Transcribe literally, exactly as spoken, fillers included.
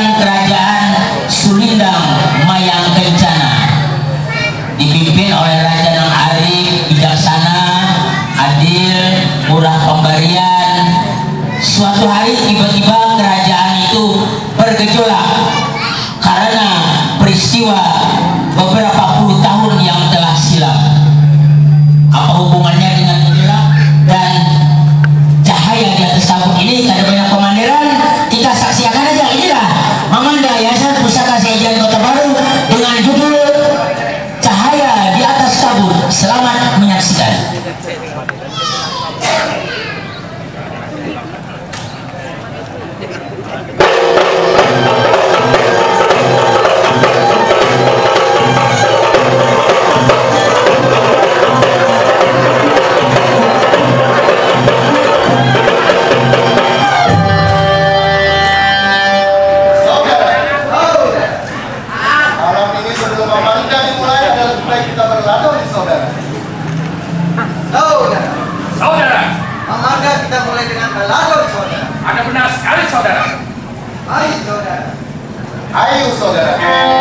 Kerajaan Sulindang Mayang Kencana dipimpin oleh Raja yang arif, bijaksana, adil, murah pemberian. Suatu hari tiba-tiba kerajaan itu bergejolak karena peristiwa beberapa puluh tahun yang telah silam. Apa hubungannya dengan gejolak dan cahaya di atas sabuk ini? Ada banyak pemandiran, kita saksikan aja. Inilah Mamanda Yayasan Pusaka Sajian Kota Baru dengan judul Cahaya di Atas Kabut. Selamat menyaksikan. Anda benar sekali, saudara. Ayo saudara. Ayo, saudara.